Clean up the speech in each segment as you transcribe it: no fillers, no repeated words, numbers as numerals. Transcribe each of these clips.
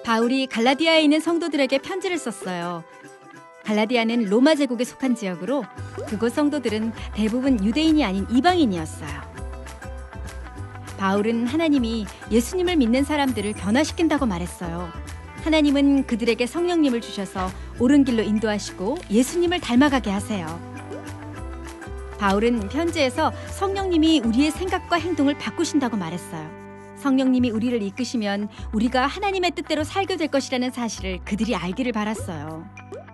바울이 갈라디아에 있는 성도들에게 편지를 썼어요. 갈라디아는 로마 제국에 속한 지역으로 그곳 성도들은 대부분 유대인이 아닌 이방인이었어요. 바울은 하나님이 예수님을 믿는 사람들을 변화시킨다고 말했어요. 하나님은 그들에게 성령님을 주셔서 옳은 길로 인도하시고 예수님을 닮아가게 하세요. 바울은 편지에서 성령님이 우리의 생각과 행동을 바꾸신다고 말했어요. 성령님이 우리를 이끄시면 우리가 하나님의 뜻대로 살게 될 것이라는 사실을 그들이 알기를 바랐어요.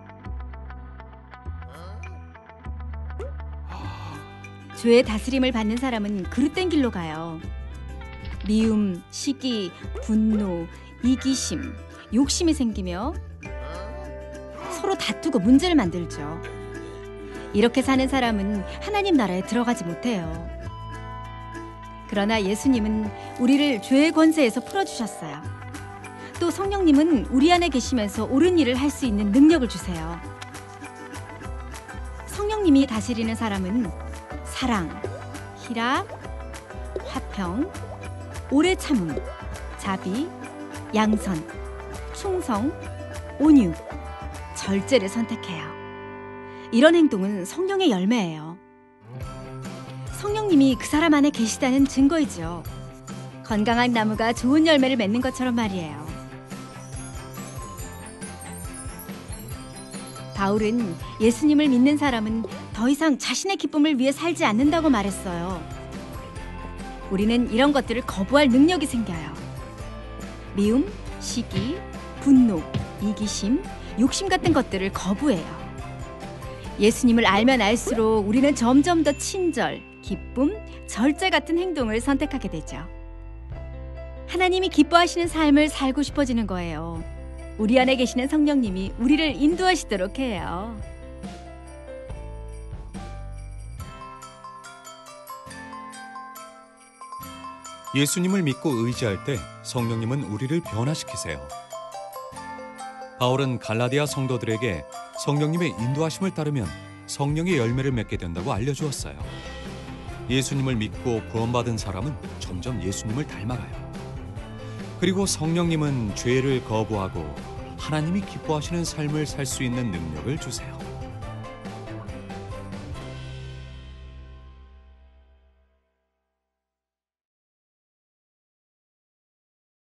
죄의 다스림을 받는 사람은 그릇된 길로 가요. 미움, 시기, 분노, 이기심, 욕심이 생기며 서로 다투고 문제를 만들죠. 이렇게 사는 사람은 하나님 나라에 들어가지 못해요. 그러나 예수님은 우리를 죄의 권세에서 풀어주셨어요. 또 성령님은 우리 안에 계시면서 옳은 일을 할 수 있는 능력을 주세요. 성령님이 다스리는 사람은 사랑, 희락, 화평, 오래 참음, 자비, 양선, 충성, 온유, 절제를 선택해요. 이런 행동은 성령의 열매예요. 성령님이 그 사람 안에 계시다는 증거이죠. 건강한 나무가 좋은 열매를 맺는 것처럼 말이에요. 바울은 예수님을 믿는 사람은 더 이상 자신의 기쁨을 위해 살지 않는다고 말했어요. 우리는 이런 것들을 거부할 능력이 생겨요. 미움, 시기, 분노, 이기심, 욕심 같은 것들을 거부해요. 예수님을 알면 알수록 우리는 점점 더 친절, 기쁨, 절제 같은 행동을 선택하게 되죠. 하나님이 기뻐하시는 삶을 살고 싶어지는 거예요. 우리 안에 계시는 성령님이 우리를 인도하시도록 해요. 예수님을 믿고 의지할 때 성령님은 우리를 변화시키세요. 바울은 갈라디아 성도들에게 성령님의 인도하심을 따르면 성령의 열매를 맺게 된다고 알려주었어요. 예수님을 믿고 구원받은 사람은 점점 예수님을 닮아가요. 그리고 성령님은 죄를 거부하고 하나님이 기뻐하시는 삶을 살 수 있는 능력을 주세요.